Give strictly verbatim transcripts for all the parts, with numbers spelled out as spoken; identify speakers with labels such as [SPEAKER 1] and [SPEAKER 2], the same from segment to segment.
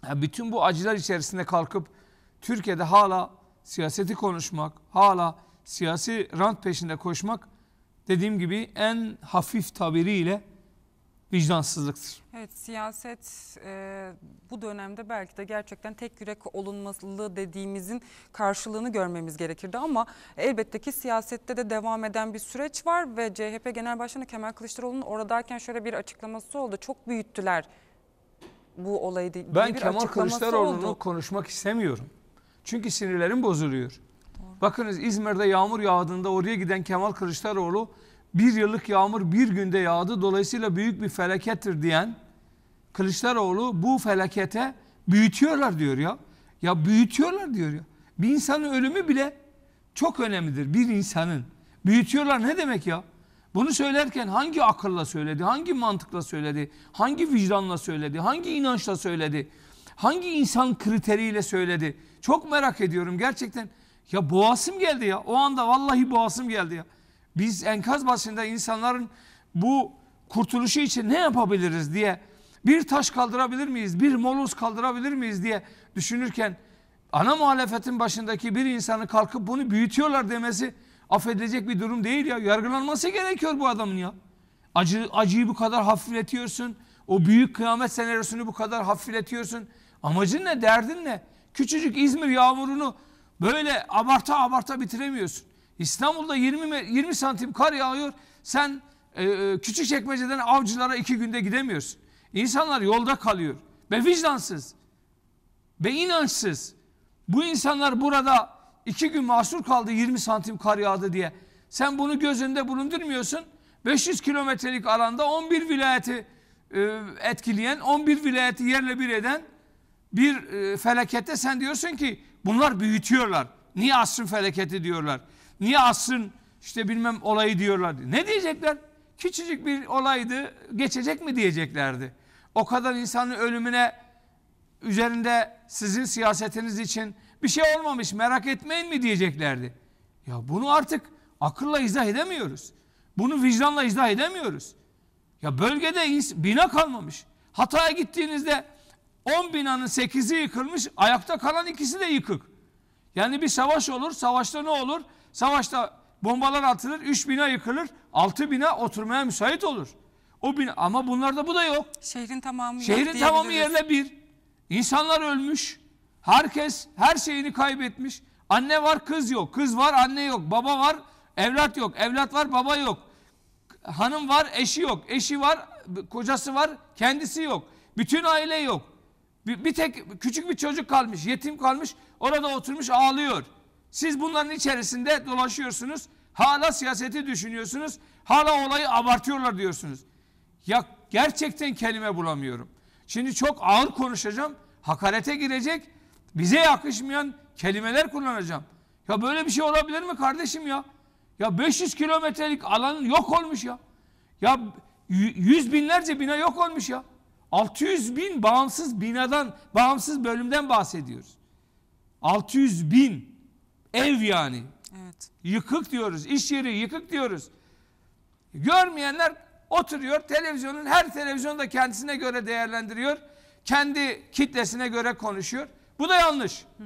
[SPEAKER 1] Yani bütün bu acılar içerisinde kalkıp Türkiye'de hala siyaseti konuşmak, hala siyasi rant peşinde koşmak, dediğim gibi en hafif tabiriyle vicdansızlıktır.
[SPEAKER 2] Evet, siyaset e, bu dönemde belki de gerçekten tek yürek olunmalı dediğimizin karşılığını görmemiz gerekirdi ama elbette ki siyasette de devam eden bir süreç var ve C H P Genel Başkanı Kemal Kılıçdaroğlu'nun oradayken şöyle bir açıklaması oldu. Çok büyüttüler bu olayı diye
[SPEAKER 1] Ben
[SPEAKER 2] bir
[SPEAKER 1] Kemal Kılıçdaroğlu'nu
[SPEAKER 2] oldu.
[SPEAKER 1] konuşmak istemiyorum. Çünkü sinirlerim bozuluyor. Doğru. Bakınız, İzmir'de yağmur yağdığında oraya giden Kemal Kılıçdaroğlu, bir yıllık yağmur bir günde yağdı, dolayısıyla büyük bir felakettir diyen Kılıçdaroğlu bu felakete büyütüyorlar diyor ya. Ya büyütüyorlar diyor ya. Bir insanın ölümü bile çok önemlidir. Bir insanın. Büyütüyorlar ne demek ya? Bunu söylerken hangi akılla söyledi, hangi mantıkla söyledi, hangi vicdanla söyledi, hangi inançla söyledi, hangi insan kriteriyle söyledi? Çok merak ediyorum gerçekten. Ya boğasım geldi ya. O anda vallahi boğasım geldi ya. Biz enkaz başında insanların bu kurtuluşu için ne yapabiliriz diye, bir taş kaldırabilir miyiz, bir moloz kaldırabilir miyiz diye düşünürken ana muhalefetin başındaki bir insanı kalkıp bunu büyütüyorlar demesi affedilecek bir durum değil ya. Yargılanması gerekiyor bu adamın ya. Acı, acıyı bu kadar hafifletiyorsun. O büyük kıyamet senaryosunu bu kadar hafifletiyorsun. Amacın ne? Derdin ne? Küçücük İzmir yağmurunu böyle abarta abarta bitiremiyorsun. İstanbul'da yirmi, yirmi santim kar yağıyor. Sen e, Küçükçekmece'den Avcılar'a iki günde gidemiyorsun. İnsanlar yolda kalıyor. Ve vicdansız. Ve inançsız. Bu insanlar burada iki gün mahsur kaldı, yirmi santim kar yağdı diye. Sen bunu göz önünde bulundurmuyorsun. beş yüz kilometrelik alanda on bir vilayeti e, etkileyen, on bir vilayeti yerle bir eden bir e, felakette sen diyorsun ki bunlar büyütüyorlar. Niye asrın felaketi diyorlar? Niye asrın işte bilmem olayı diyorlar? Ne diyecekler? Küçücük bir olaydı, geçecek mi diyeceklerdi. O kadar insanın ölümüne üzerinde sizin siyasetiniz için bir şey olmamış, merak etmeyin mi diyeceklerdi. Ya bunu artık akılla izah edemiyoruz. Bunu vicdanla izah edemiyoruz. Ya bölgede bina kalmamış. Hatay'a gittiğinizde on binanın sekizi yıkılmış, ayakta kalan ikisi de yıkık. Yani bir savaş olur, savaşta ne olur? Savaşta bombalar atılır, üç bina yıkılır, altı bina oturmaya müsait olur. O bina, ama bunlarda bu da yok.
[SPEAKER 2] Şehrin tamamı
[SPEAKER 1] Şehrin tamamı yerle bir. İnsanlar ölmüş. Herkes her şeyini kaybetmiş. Anne var, kız yok. Kız var, anne yok. Baba var, evlat yok. Evlat var, baba yok. Hanım var, eşi yok. Eşi var, kocası var, kendisi yok. Bütün aile yok. Bir, bir tek küçük bir çocuk kalmış, yetim kalmış. Orada oturmuş ağlıyor. Siz bunların içerisinde dolaşıyorsunuz. Hala siyaseti düşünüyorsunuz. Hala olayı abartıyorlar diyorsunuz. Ya gerçekten kelime bulamıyorum. Şimdi çok ağır konuşacağım. Hakarete girecek. Bize yakışmayan kelimeler kullanacağım. Ya böyle bir şey olabilir mi kardeşim ya? Ya beş yüz kilometrelik alanın yok olmuş ya. Ya yüz binlerce bina yok olmuş ya. altı yüz bin bağımsız binadan, bağımsız bölümden bahsediyoruz. altı yüz bin ev yani.
[SPEAKER 2] Evet.
[SPEAKER 1] Yıkık diyoruz. İş yeri yıkık diyoruz. Görmeyenler oturuyor. Televizyonun her televizyonda kendisine göre değerlendiriyor. Kendi kitlesine göre konuşuyor. Bu da yanlış.
[SPEAKER 2] Hı hı.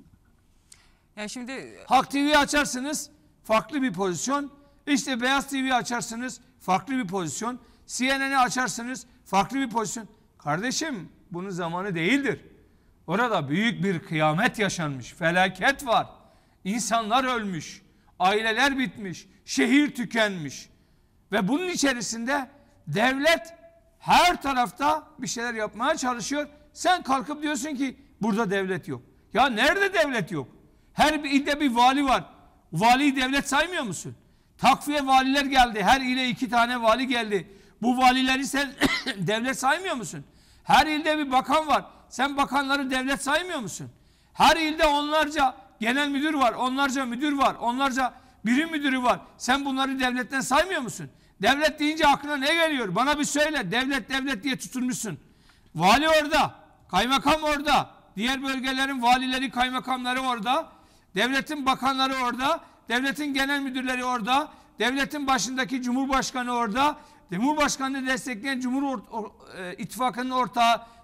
[SPEAKER 2] Yani şimdi
[SPEAKER 1] Halk T V'yi açarsınız, farklı bir pozisyon. İşte Beyaz T V'yi açarsınız, farklı bir pozisyon. C N N'i açarsınız, farklı bir pozisyon. Kardeşim, bunun zamanı değildir. Orada büyük bir kıyamet yaşanmış, felaket var. İnsanlar ölmüş, aileler bitmiş, şehir tükenmiş. Ve bunun içerisinde devlet her tarafta bir şeyler yapmaya çalışıyor. Sen kalkıp diyorsun ki burada devlet yok. Ya nerede devlet yok? Her bir ilde bir vali var. Valiyi devlet saymıyor musun? Takviye valiler geldi. Her ile iki tane vali geldi. Bu valileri sen devlet saymıyor musun? Her ilde bir bakan var. Sen bakanları devlet saymıyor musun? Her ilde onlarca genel müdür var. Onlarca müdür var. Onlarca birim müdürü var. Sen bunları devletten saymıyor musun? Devlet deyince aklına ne geliyor? Bana bir söyle. Devlet devlet diye tutulmuşsun. Vali orada. Kaymakam orada. Diğer bölgelerin valileri, kaymakamları orada. Devletin bakanları orada. Devletin genel müdürleri orada. Devletin başındaki cumhurbaşkanı orada. Cumhurbaşkanını destekleyen Cumhur or, or, e, İttifakı'nın ortağı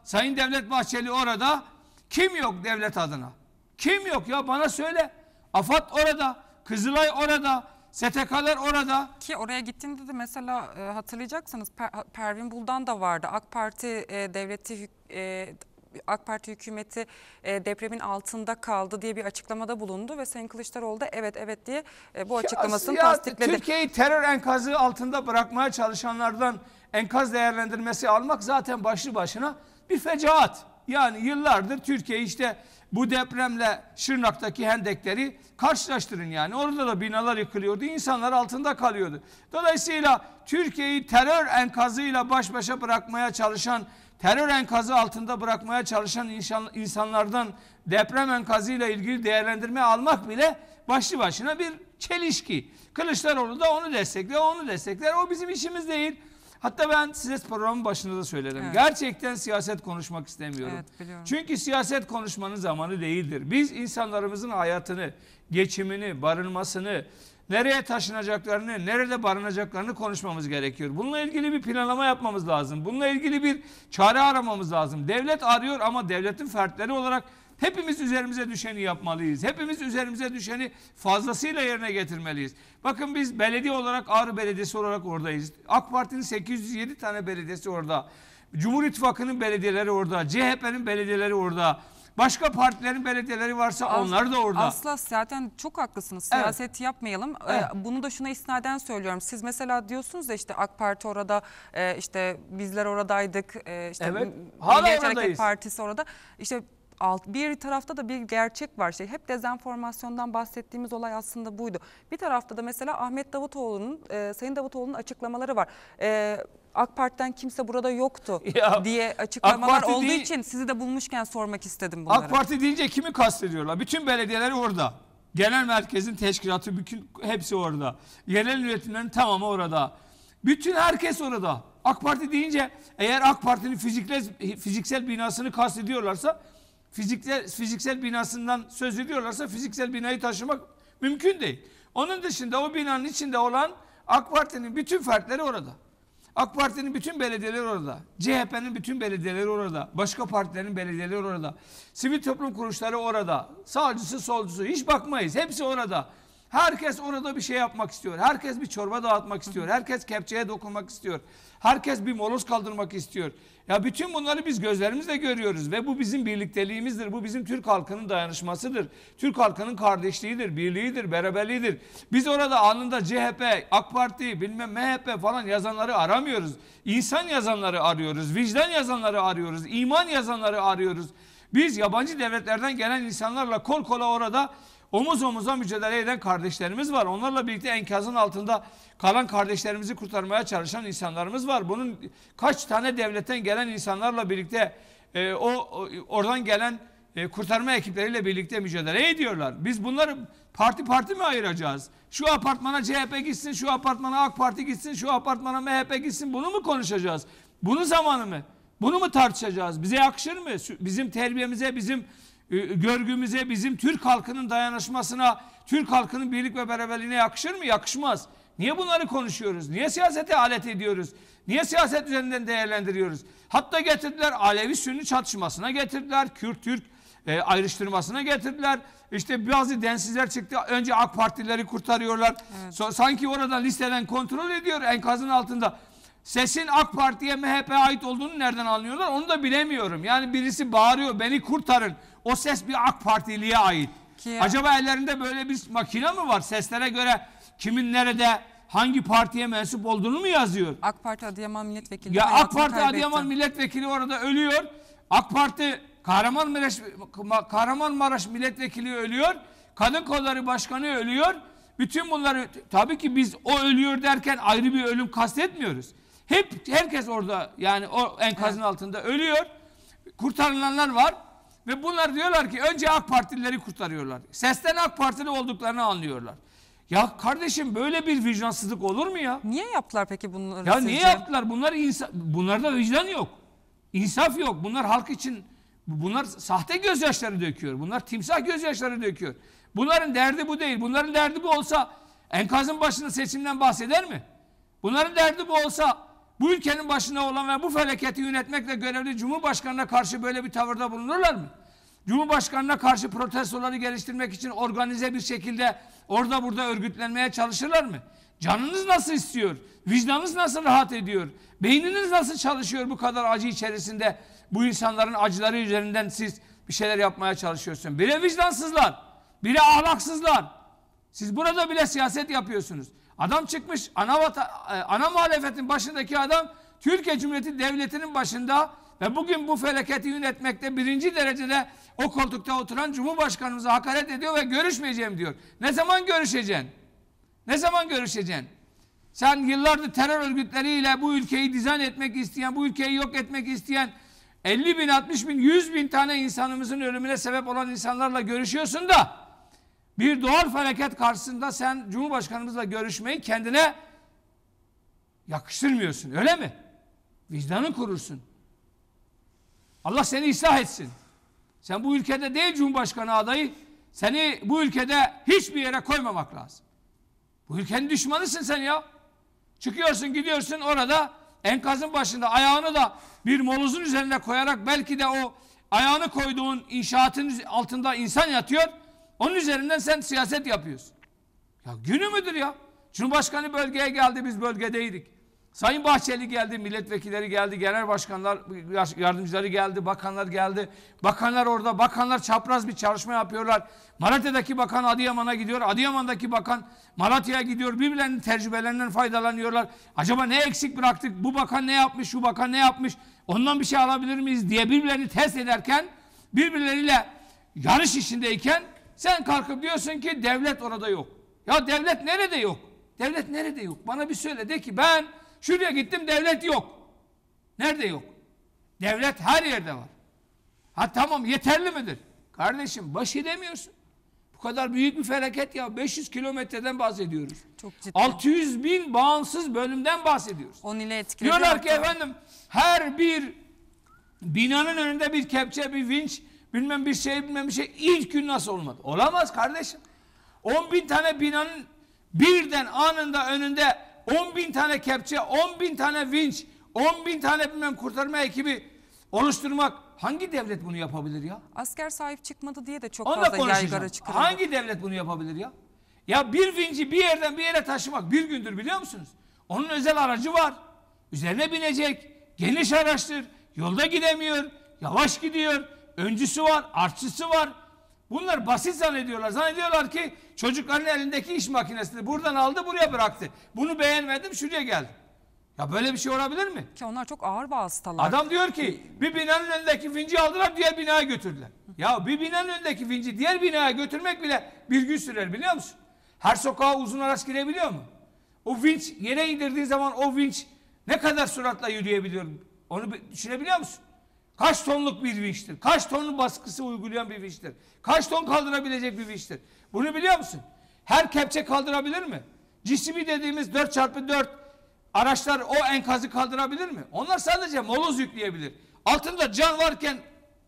[SPEAKER 1] Sayın Devlet Bahçeli orada. Kim yok devlet adına? Kim yok ya, bana söyle. AFAD orada, Kızılay orada, S T K'lar orada.
[SPEAKER 2] Ki oraya gittiğinde de mesela e, hatırlayacaksınız Per, Pervin Buldan da vardı. AK Parti e, devleti e, AK Parti hükümeti e, depremin altında kaldı diye bir açıklamada bulundu ve Sayın Kılıçdaroğlu da evet evet diye e, bu açıklamasını
[SPEAKER 1] ya,
[SPEAKER 2] tasdikledi.
[SPEAKER 1] Türkiye'yi terör enkazı altında bırakmaya çalışanlardan enkaz değerlendirmesi almak zaten başlı başına bir fecaat. Yani yıllardır Türkiye işte bu depremle Şırnak'taki hendekleri karşılaştırın yani. Orada da binalar yıkılıyordu, insanlar altında kalıyordu. Dolayısıyla Türkiye'yi terör enkazıyla baş başa bırakmaya çalışan, terör enkazı altında bırakmaya çalışan insan, insanlardan deprem enkazıyla ilgili değerlendirme almak bile başlı başına bir çelişki. Kılıçdaroğlu da onu destekler, onu destekler. O bizim işimiz değil. Hatta ben size programın başında da söyledim. Evet. Gerçekten siyaset konuşmak istemiyorum.
[SPEAKER 2] Evet, biliyorum.
[SPEAKER 1] Çünkü siyaset konuşmanın zamanı değildir. Biz insanlarımızın hayatını, geçimini, barınmasını, nereye taşınacaklarını, nerede barınacaklarını konuşmamız gerekiyor. Bununla ilgili bir planlama yapmamız lazım. Bununla ilgili bir çare aramamız lazım. Devlet arıyor ama devletin fertleri olarak hepimiz üzerimize düşeni yapmalıyız. Hepimiz üzerimize düşeni fazlasıyla yerine getirmeliyiz. Bakın biz belediye olarak, Ağrı Belediyesi olarak oradayız. AK Parti'nin sekiz yüz yedi tane belediyesi orada. Cumhur İttifakı'nın belediyeleri orada. C H P'nin belediyeleri orada. Başka partilerin belediyeleri varsa As onlar da orada.
[SPEAKER 2] Asla zaten çok haklısınız. Siyaset evet. yapmayalım.
[SPEAKER 1] Evet.
[SPEAKER 2] Ee, bunu da şuna isnaden söylüyorum. Siz mesela diyorsunuz da işte AK Parti orada, e, işte bizler oradaydık. E, işte
[SPEAKER 1] evet. Hala
[SPEAKER 2] Milliyetçi
[SPEAKER 1] oradayız.
[SPEAKER 2] Hareket Partisi orada. İşte alt, bir tarafta da bir gerçek var. Şey, hep dezenformasyondan bahsettiğimiz olay aslında buydu. Bir tarafta da mesela Ahmet Davutoğlu'nun, e, Sayın Davutoğlu'nun açıklamaları var. E, AK Parti'den kimse burada yoktu ya, diye açıklamalar olduğu değil, için sizi de bulmuşken sormak istedim bunları.
[SPEAKER 1] AK Parti deyince kimi kastediyorlar? Bütün belediyeler orada. Genel merkezin teşkilatı bütün hepsi orada. Yerel yönetimlerin tamamı orada. Bütün herkes orada. AK Parti deyince eğer AK Parti'nin fiziksel, fiziksel binasını kastediyorlarsa, fiziksel, fiziksel binasından söz ediyorlarsa fiziksel binayı taşımak mümkün değil. Onun dışında o binanın içinde olan AK Parti'nin bütün fertleri orada. AK Parti'nin bütün belediyeleri orada. C H P'nin bütün belediyeleri orada. Başka partilerin belediyeleri orada. Sivil toplum kuruluşları orada. Sağcısı, solcusu hiç bakmayız. Hepsi orada. Herkes orada bir şey yapmak istiyor. Herkes bir çorba dağıtmak istiyor. Herkes kepçeye dokunmak istiyor. Herkes bir moloz kaldırmak istiyor. Ya bütün bunları biz gözlerimizle görüyoruz ve bu bizim birlikteliğimizdir. Bu bizim Türk halkının dayanışmasıdır. Türk halkının kardeşliğidir, birliğidir, beraberliğidir. Biz orada anında C H P, AK Parti, bilmem M H P falan yazanları aramıyoruz. İnsan yazanları arıyoruz, vicdan yazanları arıyoruz, iman yazanları arıyoruz. Biz yabancı devletlerden gelen insanlarla kol kola orada omuz omuza mücadele eden kardeşlerimiz var. Onlarla birlikte enkazın altında kalan kardeşlerimizi kurtarmaya çalışan insanlarımız var. Bunun kaç tane devletten gelen insanlarla birlikte e, o, o oradan gelen e, kurtarma ekipleriyle birlikte mücadele ediyorlar. Biz bunları parti parti mi ayıracağız? Şu apartmana C H P gitsin, şu apartmana AK Parti gitsin, şu apartmana M H P gitsin. Bunu mu konuşacağız? Bunun zamanı mı? Bunu mu tartışacağız? Bize yakışır mı? Bizim terbiyemize, bizim görgümüze, bizim Türk halkının dayanışmasına, Türk halkının birlik ve beraberliğine yakışır mı? Yakışmaz. Niye bunları konuşuyoruz? Niye siyasete alet ediyoruz? Niye siyaset üzerinden değerlendiriyoruz? Hatta getirdiler Alevi-Sünni çatışmasına getirdiler. Kürt-Türk e, ayrıştırmasına getirdiler. İşte bazı densizler çıktı. Önce AK Partileri kurtarıyorlar. Evet. So, sanki oradan listeden kontrol ediyor enkazın altında. Sesin AK Parti'ye, M H P'ye ait olduğunu nereden anlıyorlar? Onu da bilemiyorum. Yani birisi bağırıyor, beni kurtarın. O ses bir AK Partiliye ait. Ki acaba ellerinde böyle bir makine mi var? Seslere göre kimin nerede, hangi partiye mensup olduğunu mu yazıyor?
[SPEAKER 2] AK Parti Adıyaman Milletvekili.
[SPEAKER 1] Ya AK Parti kaybetti. Adıyaman Milletvekili orada ölüyor. AK Parti Kahramanmaraş, Kahramanmaraş Milletvekili ölüyor. Kadın Kolları Başkanı ölüyor. Bütün bunları tabii ki biz o ölüyor derken ayrı bir ölüm kastetmiyoruz. Hep herkes orada yani o enkazın evet. altında ölüyor. Kurtarılanlar var. Ve bunlar diyorlar ki önce AK Partilileri kurtarıyorlar. Sesten AK Partili olduklarını anlıyorlar. Ya kardeşim böyle bir vicdansızlık olur mu ya?
[SPEAKER 2] Niye yaptılar peki bunları?
[SPEAKER 1] Ya
[SPEAKER 2] sizce?
[SPEAKER 1] niye yaptılar? Bunlar insan, bunlarda vicdan yok. İnsaf yok. Bunlar halk için, bunlar sahte gözyaşları döküyor. Bunlar timsah gözyaşları döküyor. Bunların derdi bu değil. Bunların derdi bu olsa enkazın başında seçimden bahseder mi? Bunların derdi bu olsa bu ülkenin başında olan ve bu felaketi yönetmekle görevli Cumhurbaşkanı'na karşı böyle bir tavırda bulunurlar mı? Cumhurbaşkanı'na karşı protestoları geliştirmek için organize bir şekilde orada burada örgütlenmeye çalışırlar mı? Canınız nasıl istiyor? Vicdanınız nasıl rahat ediyor? Beyniniz nasıl çalışıyor bu kadar acı içerisinde? Bu insanların acıları üzerinden siz bir şeyler yapmaya çalışıyorsunuz. Biri vicdansızlar, biri ahlaksızlar. Siz burada bile siyaset yapıyorsunuz. Adam çıkmış, ana, vata, ana muhalefetin başındaki adam Türkiye Cumhuriyeti Devleti'nin başında ve bugün bu felaketi yönetmekte birinci derecede o koltukta oturan Cumhurbaşkanımıza hakaret ediyor ve görüşmeyeceğim diyor. Ne zaman görüşeceksin? Ne zaman görüşeceksin? Sen yıllardır terör örgütleriyle bu ülkeyi dizayn etmek isteyen, bu ülkeyi yok etmek isteyen elli bin, altmış bin, yüz bin tane insanımızın ölümüne sebep olan insanlarla görüşüyorsun da bir doğal felaket karşısında sen Cumhurbaşkanımızla görüşmeyi kendine yakıştırmıyorsun. Öyle mi? Vicdanın kurursun. Allah seni ıslah etsin. Sen bu ülkede değil Cumhurbaşkanı adayı, seni bu ülkede hiçbir yere koymamak lazım. Bu ülkenin düşmanısın sen ya. Çıkıyorsun gidiyorsun orada enkazın başında ayağını da bir molozun üzerine koyarak belki de o ayağını koyduğun inşaatın altında insan yatıyor. Onun üzerinden sen siyaset yapıyorsun. Ya günü müdür ya? Cumhurbaşkanı bölgeye geldi, biz bölgedeydik. Sayın Bahçeli geldi, milletvekilleri geldi, genel başkanlar, yardımcıları geldi, bakanlar geldi. Bakanlar orada, bakanlar çapraz bir çalışma yapıyorlar. Malatya'daki bakan Adıyaman'a gidiyor, Adıyaman'daki bakan Malatya'ya gidiyor. Birbirlerinin tecrübelerinden faydalanıyorlar. Acaba ne eksik bıraktık? Bu bakan ne yapmış, şu bakan ne yapmış? Ondan bir şey alabilir miyiz diye birbirlerini test ederken, birbirleriyle yarış içindeyken sen kalkıp diyorsun ki devlet orada yok. Ya devlet nerede yok? Devlet nerede yok? Bana bir söyle, de ki ben şuraya gittim devlet yok. Nerede yok? Devlet her yerde var. Ha tamam, yeterli midir? Kardeşim baş edemiyorsun. Bu kadar büyük bir felaket ya. beş yüz kilometreden bahsediyoruz.
[SPEAKER 2] Çok ciddi.
[SPEAKER 1] altı yüz bin bağımsız bölümden bahsediyoruz.
[SPEAKER 2] on ile etkiledi.
[SPEAKER 1] Diyorlar ki efendim her bir binanın önünde bir kepçe, bir vinç, bilmem bir şey, bilmem bir şey. İlk gün nasıl olmadı? Olamaz kardeşim. on bin tane binanın birden anında önünde on bin tane kepçe, on bin tane vinç, on bin tane bilmem kurtarma ekibi oluşturmak, hangi devlet bunu yapabilir ya?
[SPEAKER 2] Asker sahip çıkmadı diye de çok
[SPEAKER 1] Onunla
[SPEAKER 2] fazla
[SPEAKER 1] konuşacağım.
[SPEAKER 2] yaygara çıkarıldı.
[SPEAKER 1] Hangi devlet bunu yapabilir ya? Ya bir vinci bir yerden bir yere taşımak bir gündür, biliyor musunuz? Onun özel aracı var. Üzerine binecek. Geniş araçtır. Yolda gidemiyor. Yavaş gidiyor. Öncüsü var. Artçısı var. Bunlar basit zannediyorlar. Zannediyorlar ki çocukların elindeki iş makinesini buradan aldı buraya bıraktı. Bunu beğenmedim şuraya geldim. Ya böyle bir şey olabilir mi?
[SPEAKER 2] Ki onlar çok ağır vasıtalar.
[SPEAKER 1] Adam diyor ki bir binanın önündeki vinci aldılar diğer binaya götürdüler. Ya bir binanın önündeki vinci diğer binaya götürmek bile bir gün sürer, biliyor musun? Her sokağa uzun araç girebiliyor mu? O vinç yere indirdiği zaman o vinç ne kadar süratle yürüyebiliyor? Onu düşünebiliyor musun? Kaç tonluk bir vinçtir? Kaç tonun baskısı uygulayan bir vinçtir? Kaç ton kaldırabilecek bir vinçtir? Bunu biliyor musun? Her kepçe kaldırabilir mi? G C B dediğimiz dört çarpı dört araçlar o enkazı kaldırabilir mi? Onlar sadece moloz yükleyebilir. Altında can varken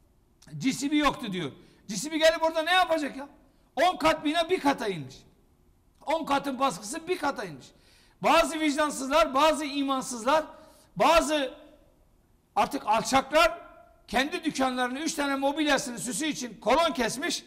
[SPEAKER 1] G C B yoktu diyor. G C B gelip orada ne yapacak ya? on kat bina bir kata inmiş. on katın baskısı bir kata inmiş. Bazı vicdansızlar, bazı imansızlar, bazı artık alçaklar kendi dükkanlarını, üç tane mobilyasını süsü için kolon kesmiş.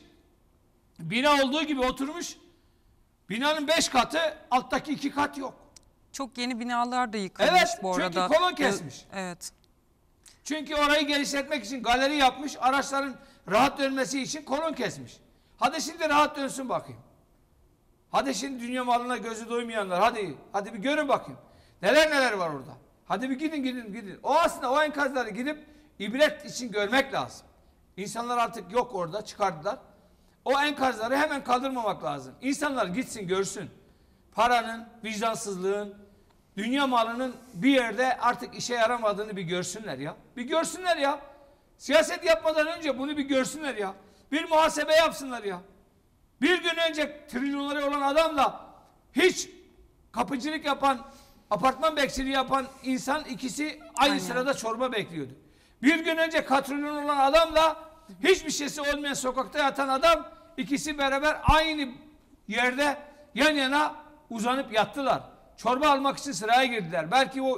[SPEAKER 1] Bina olduğu gibi oturmuş. Binanın beş katı, alttaki iki kat yok.
[SPEAKER 2] Çok yeni binalar da yıkılmış
[SPEAKER 1] Evet,
[SPEAKER 2] bu arada.
[SPEAKER 1] çünkü kolon kesmiş.
[SPEAKER 2] Evet.
[SPEAKER 1] Çünkü orayı genişletmek için galeri yapmış, araçların rahat dönmesi için kolon kesmiş. Hadi şimdi rahat dönsün bakayım. Hadi şimdi dünya malına gözü doymayanlar, hadi hadi bir görün bakayım. Neler neler var orada. Hadi bir gidin gidin gidin. O aslında o enkazları gidip ibret için görmek lazım. İnsanlar artık yok orada, çıkardılar. O enkazları hemen kaldırmamak lazım. İnsanlar gitsin görsün. Paranın, vicdansızlığın, dünya malının bir yerde artık işe yaramadığını bir görsünler ya. Bir görsünler ya. Siyaset yapmadan önce bunu bir görsünler ya. Bir muhasebe yapsınlar ya. Bir gün önce trilyonları olan adamla hiç kapıcılık yapan, apartman bekçiliği yapan insan ikisi aynı
[SPEAKER 2] Aynen.
[SPEAKER 1] sırada çorba bekliyordu. Bir gün önce katrilyon olan adamla hiçbir şeysi olmayan sokakta yatan adam ikisi beraber aynı yerde yan yana uzanıp yattılar. Çorba almak için sıraya girdiler. Belki o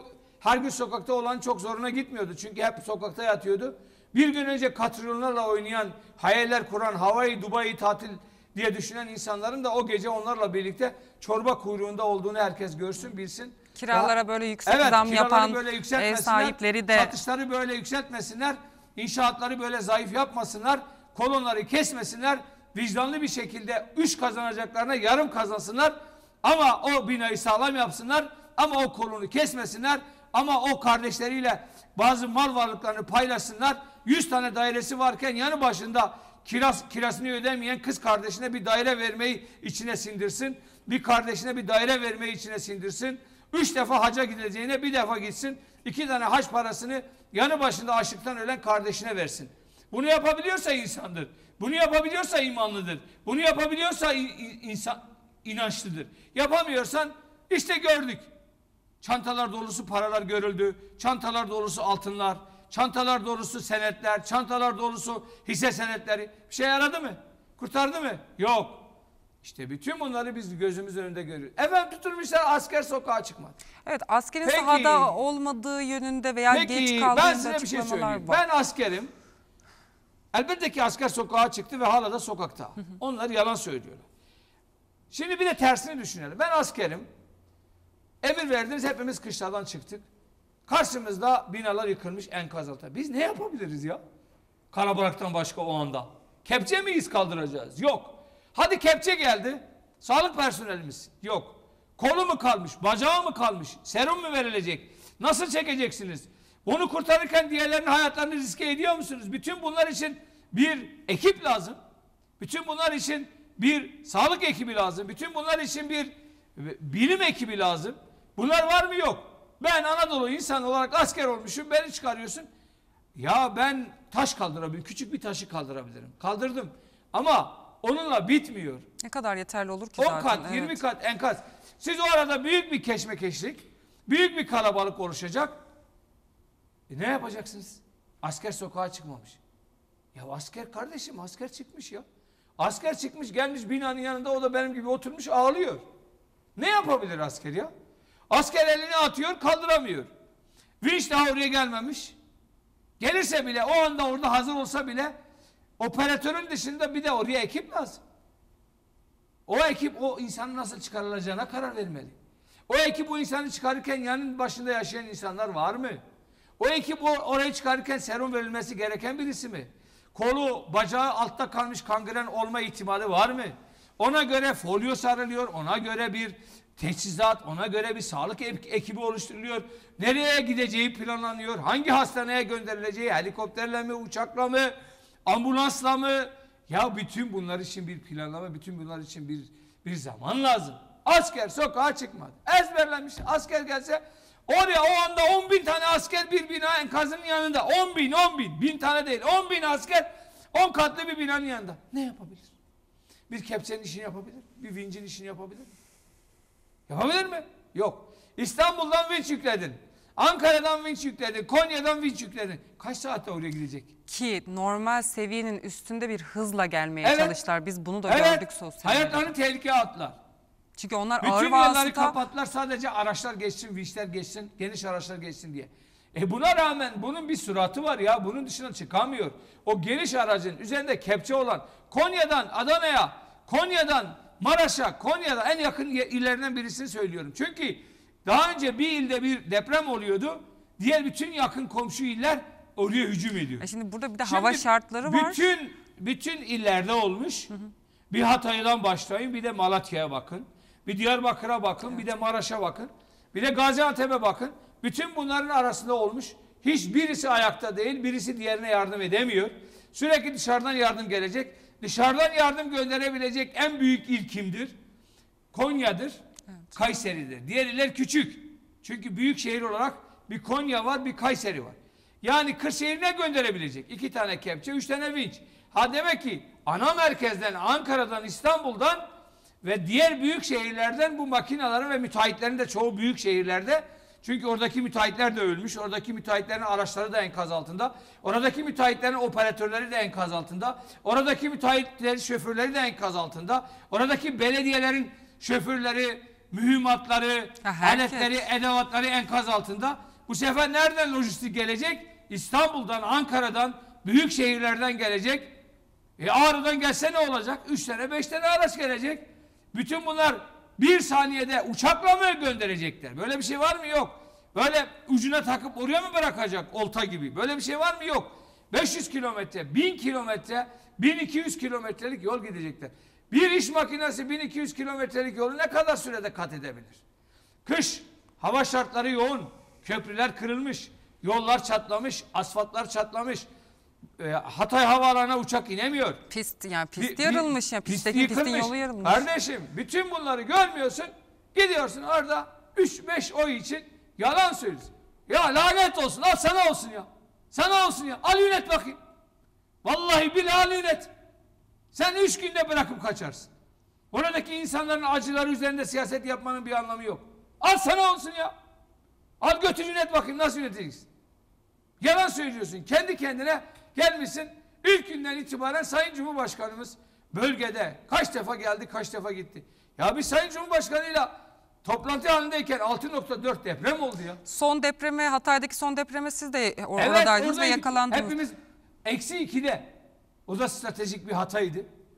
[SPEAKER 1] her gün sokakta olan çok zoruna gitmiyordu. Çünkü hep sokakta yatıyordu. Bir gün önce katrilyonlarla oynayan, hayaller kuran, Hawaii, Dubai tatil diye düşünen insanların da o gece onlarla birlikte çorba kuyruğunda olduğunu herkes görsün, bilsin.
[SPEAKER 2] Kiralara
[SPEAKER 1] Daha,
[SPEAKER 2] böyle yüksek
[SPEAKER 1] evet,
[SPEAKER 2] zam yapan
[SPEAKER 1] böyle
[SPEAKER 2] ev sahipleri de...
[SPEAKER 1] satışları böyle yükseltmesinler, inşaatları böyle zayıf yapmasınlar, kolonları kesmesinler, vicdanlı bir şekilde üç kazanacaklarına yarım kazansınlar ama o binayı sağlam yapsınlar, ama o kolonu kesmesinler, ama o kardeşleriyle bazı mal varlıklarını paylaşsınlar. yüz tane dairesi varken yanı başında kiras, kirasını ödemeyen kız kardeşine bir daire vermeyi içine sindirsin. Bir kardeşine bir daire vermeyi içine sindirsin. Üç defa hacca gideceğine bir defa gitsin. İki tane hac parasını yanı başında açlıktan ölen kardeşine versin. Bunu yapabiliyorsa insandır. Bunu yapabiliyorsa imanlıdır. Bunu yapabiliyorsa insan inançlıdır. Yapamıyorsan işte gördük. Çantalar dolusu paralar görüldü. Çantalar dolusu altınlar. Çantalar dolusu senetler. Çantalar dolusu hisse senetleri. Bir şey yaradı mı? Kurtardı mı? Yok. İşte bütün bunları biz gözümüz önünde görüyoruz. Efendim tutulmuşlar, asker sokağa çıkmadı.
[SPEAKER 2] Evet, askerin
[SPEAKER 1] Peki,
[SPEAKER 2] sahada olmadığı yönünde veya
[SPEAKER 1] peki,
[SPEAKER 2] geç kaldığı
[SPEAKER 1] ben
[SPEAKER 2] yönünde
[SPEAKER 1] size bir şey
[SPEAKER 2] açıklamalar
[SPEAKER 1] söyleyeyim.
[SPEAKER 2] var.
[SPEAKER 1] Ben askerim. Elbette ki asker sokağa çıktı ve hala da sokakta. Onlar yalan söylüyorlar. Şimdi bir de tersini düşünelim. Ben askerim. Emir verdiniz, hepimiz kışladan çıktık. Karşımızda binalar yıkılmış, enkaz altında. Biz ne yapabiliriz ya? Karabalıktan başka o anda. Kepçe miyiz kaldıracağız? Yok. Hadi kepçe geldi. Sağlık personelimiz yok. Kolu mu kalmış? Bacağı mı kalmış? Serum mu verilecek? Nasıl çekeceksiniz? Bunu kurtarırken diğerlerinin hayatlarını riske ediyor musunuz? Bütün bunlar için bir ekip lazım. Bütün bunlar için bir sağlık ekibi lazım. Bütün bunlar için bir bilim ekibi lazım. Bunlar var mı? Yok. Ben Anadolu insan olarak asker olmuşum. Beni çıkarıyorsun. Ya ben taş kaldırabilirim. Küçük bir taşı kaldırabilirim. Kaldırdım. Ama onunla bitmiyor.
[SPEAKER 2] Ne kadar yeterli olur ki
[SPEAKER 1] on
[SPEAKER 2] zaten.
[SPEAKER 1] kat,
[SPEAKER 2] evet.
[SPEAKER 1] yirmi kat enkaz. Siz o arada büyük bir keşmekeşlik, büyük bir kalabalık oluşacak. E ne yapacaksınız? Asker sokağa çıkmamış. Ya asker kardeşim, asker çıkmış ya. Asker çıkmış, gelmiş binanın yanında, o da benim gibi oturmuş ağlıyor. Ne yapabilir asker ya? Asker elini atıyor, kaldıramıyor. Vinç daha oraya gelmemiş. Gelirse bile, o anda orada hazır olsa bile operatörün dışında bir de oraya ekip lazım. O ekip o insanın nasıl çıkarılacağına karar vermeli. O ekip o insanı çıkarırken yanın başında yaşayan insanlar var mı? O ekip oraya çıkarırken serum verilmesi gereken birisi mi? Kolu, bacağı altta kalmış kangren olma ihtimali var mı? Ona göre folyo sarılıyor, ona göre bir teçhizat, ona göre bir sağlık ekibi oluşturuluyor. Nereye gideceği planlanıyor, hangi hastaneye gönderileceği, helikopterle mi, uçakla mı, ambulansla mı? Ya bütün bunlar için bir planlama, bütün bunlar için bir bir zaman lazım. Asker sokağa çıkmadı. Ezberlenmiş. Asker gelse oraya o anda on bin tane asker bir bina enkazının yanında. On bin, on bin. Bin tane değil. On bin asker on katlı bir binanın yanında. Ne yapabilir? Bir kepçenin işini yapabilir. Bir vincin işini yapabilir mi? Yapabilir mi? Yok. İstanbul'dan vinç yükledin. Ankara'dan vinç yükledin. Konya'dan vinç yükledin. Kaç saatte oraya gidecek?
[SPEAKER 2] Ki normal seviyenin üstünde bir hızla gelmeye
[SPEAKER 1] Evet.
[SPEAKER 2] çalıştılar. Biz bunu da
[SPEAKER 1] Evet.
[SPEAKER 2] gördük sosyal medyada.
[SPEAKER 1] Hayatlarını tehlikeye attılar.
[SPEAKER 2] Çünkü onlar
[SPEAKER 1] Bütün
[SPEAKER 2] ağır
[SPEAKER 1] yolları
[SPEAKER 2] vasıta...
[SPEAKER 1] kapattılar, sadece araçlar geçsin, vinçler geçsin, geniş araçlar geçsin diye. E buna rağmen bunun bir süratı var ya, bunun dışına çıkamıyor. O geniş aracın üzerinde kepçe olan Konya'dan Adana'ya, Konya'dan Maraş'a, Konya'da en yakın illerinden birisini söylüyorum. Çünkü daha önce bir ilde bir deprem oluyordu, diğer bütün yakın komşu iller oraya hücum ediyor.
[SPEAKER 2] E şimdi burada bir de
[SPEAKER 1] Şimdi
[SPEAKER 2] hava şartları var.
[SPEAKER 1] Bütün, bütün illerde olmuş. Hı hı. Bir Hatay'dan başlayın, bir de Malatya'ya bakın. Bir Diyarbakır'a bakın, evet. Bir de Maraş'a bakın. Bir de Gaziantep'e bakın. Bütün bunların arasında olmuş. Hiçbirisi ayakta değil, birisi diğerine yardım edemiyor. Sürekli dışarıdan yardım gelecek. Dışarıdan yardım gönderebilecek en büyük il kimdir? Konya'dır, evet. Kayseri'dir. Diğer iller küçük. Çünkü büyük şehir olarak bir Konya var, bir Kayseri var. Yani Kırşehir'ine gönderebilecek. İki tane kepçe, üç tane vinç. Ha demek ki ana merkezden, Ankara'dan, İstanbul'dan ve diğer büyük şehirlerden bu makinelerin ve müteahhitlerin de çoğu büyük şehirlerde, çünkü oradaki müteahhitler de ölmüş, oradaki müteahhitlerin araçları da enkaz altında, oradaki müteahhitlerin operatörleri de enkaz altında, oradaki müteahhitlerin şoförleri de enkaz altında, oradaki belediyelerin şoförleri, mühimmatları,
[SPEAKER 2] ha,
[SPEAKER 1] aletleri, edevatları enkaz altında. Bu sefer nereden lojistik gelecek? İstanbul'dan, Ankara'dan, büyük şehirlerden gelecek. E Ağrı'dan gelse ne olacak? Üç tane, beş tane araç gelecek. Bütün bunlar bir saniyede uçakla mı gönderecekler? Böyle bir şey var mı? Yok. Böyle ucuna takıp oraya mı bırakacak olta gibi? Böyle bir şey var mı? Yok. beş yüz kilometre, bin kilometre, bin iki yüz kilometrelik yol gidecekler. Bir iş makinesi bin iki yüz kilometrelik yolu ne kadar sürede kat edebilir? Kış, hava şartları yoğun, köprüler kırılmış, yollar çatlamış, asfaltlar çatlamış. E, Hatay Havaalanı'na uçak inemiyor.
[SPEAKER 2] Pist yani pist
[SPEAKER 1] Bir-
[SPEAKER 2] yarılmış ya.
[SPEAKER 1] pist
[SPEAKER 2] Pistteki pistin
[SPEAKER 1] yıkılmış.
[SPEAKER 2] yolu yarılmış.
[SPEAKER 1] Kardeşim bütün bunları görmüyorsun. Gidiyorsun orada üç beş oy için yalan söylüyorsun. Ya lanet olsun, al sana olsun ya. Sana olsun ya. Al yönet bakayım. Vallahi billahi al yönet. Sen üç günde bırakıp kaçarsın. Oradaki insanların acıları üzerinde siyaset yapmanın bir anlamı yok. Al sana olsun ya. Al götür yönet bakayım, nasıl yöneteceksin? Yalan söylüyorsun. Kendi kendine gelmişsin. İlk günden itibaren Sayın Cumhurbaşkanımız bölgede kaç defa geldi, kaç defa gitti. Ya biz Sayın Cumhurbaşkanıyla toplantı halindeyken altı nokta dört deprem oldu ya.
[SPEAKER 2] Son depreme, Hatay'daki son depreme siz de or-
[SPEAKER 1] Evet,
[SPEAKER 2] oradaydınız ve
[SPEAKER 1] oradaydık.
[SPEAKER 2] yakalandınız.
[SPEAKER 1] Hepimiz eksi ikide. O da stratejik bir hataydı.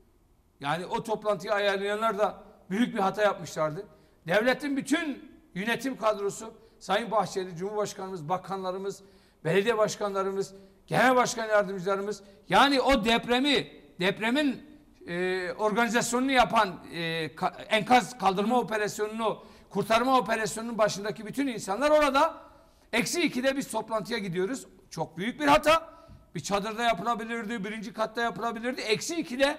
[SPEAKER 1] Yani o toplantıyı ayarlayanlar da büyük bir hata yapmışlardı. Devletin bütün yönetim kadrosu, Sayın Bahçeli, Cumhurbaşkanımız, bakanlarımız, belediye başkanlarımız, genel başkan yardımcılarımız, yani o depremi, depremin e, organizasyonunu yapan e, ka, enkaz kaldırma operasyonunu, kurtarma operasyonunun başındaki bütün insanlar orada. Eksi ikide biz toplantıya gidiyoruz. Çok büyük bir hata. Bir çadırda yapılabilirdi, birinci katta yapılabilirdi. Eksi ikide.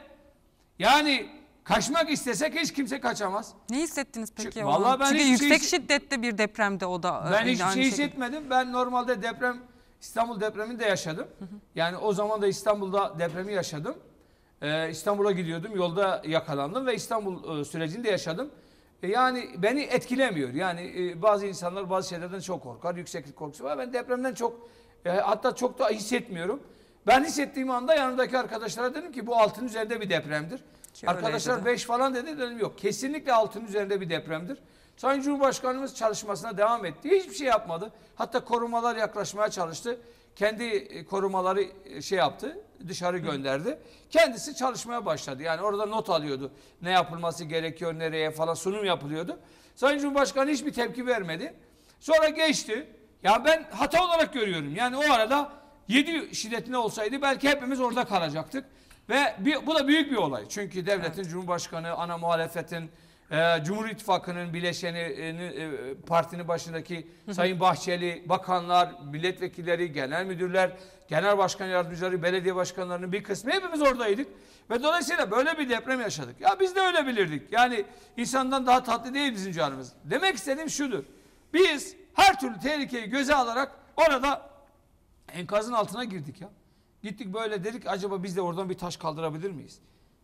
[SPEAKER 1] Yani kaçmak istesek hiç kimse kaçamaz.
[SPEAKER 2] Ne hissettiniz peki?
[SPEAKER 1] Çünkü-
[SPEAKER 2] o
[SPEAKER 1] vallahi
[SPEAKER 2] an?
[SPEAKER 1] ben
[SPEAKER 2] Çünkü
[SPEAKER 1] hiçbir
[SPEAKER 2] yüksek
[SPEAKER 1] şey-
[SPEAKER 2] şiddetli bir depremde o da.
[SPEAKER 1] Ben
[SPEAKER 2] e,
[SPEAKER 1] hiçbir
[SPEAKER 2] aynı
[SPEAKER 1] şey
[SPEAKER 2] şekilde.
[SPEAKER 1] hissetmedim. Ben normalde deprem, İstanbul depremini de yaşadım. Yani o zaman da İstanbul'da depremi yaşadım. Ee, İstanbul'a gidiyordum. Yolda yakalandım ve İstanbul e, sürecini de yaşadım. E, yani beni etkilemiyor. Yani e, bazı insanlar bazı şeylerden çok korkar. Yükseklik korkusu var. Ben depremden çok, e, hatta çok da hissetmiyorum. Ben hissettiğim anda yanımdaki arkadaşlara dedim ki bu altının üzerinde bir depremdir.
[SPEAKER 2] Ki
[SPEAKER 1] Arkadaşlar
[SPEAKER 2] öyleydi de.
[SPEAKER 1] beş falan dedi, dedim yok. Kesinlikle altının üzerinde bir depremdir. Sayın Cumhurbaşkanımız çalışmasına devam etti. Hiçbir şey yapmadı. Hatta korumalar yaklaşmaya çalıştı. Kendi e, korumaları e, şey yaptı, dışarı gönderdi. Kendisi çalışmaya başladı. Yani orada not alıyordu. Ne yapılması gerekiyor, nereye falan sunum yapılıyordu. Sayın Cumhurbaşkanı hiçbir tepki vermedi. Sonra geçti. Ya ben hata olarak görüyorum. Yani o arada yedi şiddetinde olsaydı belki hepimiz orada kalacaktık. Ve bir, bu da büyük bir olay. Çünkü devletin, evet, Cumhurbaşkanı, ana muhalefetin, e, Cumhur İttifakı'nın bileşeni, e, e, partinin başındaki Sayın Bahçeli, bakanlar, milletvekilleri, genel müdürler, genel başkan yardımcıları, belediye başkanlarının bir kısmı hepimiz oradaydık. Ve dolayısıyla böyle bir deprem yaşadık. Ya biz de öyle bilirdik. Yani insandan daha tatlı değil bizim canımız. Demek istediğim şudur. Biz her türlü tehlikeyi göze alarak orada enkazın altına girdik ya. Gittik böyle dedik, acaba biz de oradan bir taş kaldırabilir miyiz?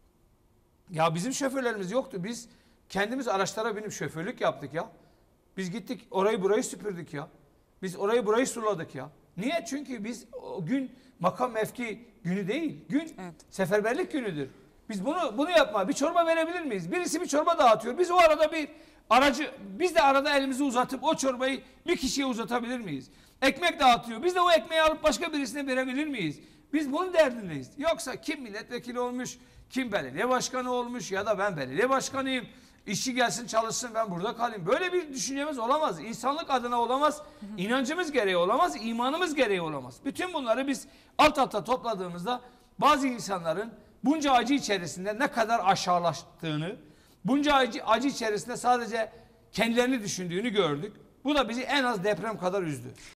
[SPEAKER 1] Ya bizim şoförlerimiz yoktu. Biz kendimiz araçlara binip şoförlük yaptık ya. Biz gittik orayı burayı süpürdük ya. Biz orayı burayı suladık ya. Niye? Çünkü biz o gün makam mevki günü değil. Gün,
[SPEAKER 2] evet,
[SPEAKER 1] seferberlik günüdür. Biz bunu bunu yapma. Bir çorba verebilir miyiz? Birisi bir çorba dağıtıyor. Biz o arada bir aracı, biz de arada elimizi uzatıp o çorbayı bir kişiye uzatabilir miyiz? Ekmek dağıtıyor. Biz de o ekmeği alıp başka birisine verebilir miyiz? Biz bunun derdindeyiz. Yoksa kim milletvekili olmuş, kim belediye başkanı olmuş ya da ben belediye başkanıyım. İşçi gelsin çalışsın, ben burada kalayım. Böyle bir düşüncemiz olamaz. İnsanlık adına olamaz. Hı hı. İnancımız gereği olamaz. İmanımız gereği olamaz. Bütün bunları biz alt alta topladığımızda bazı insanların bunca acı içerisinde ne kadar aşağılaştığını, bunca acı, acı içerisinde sadece kendilerini düşündüğünü gördük. Bu da bizi en az deprem kadar üzdü.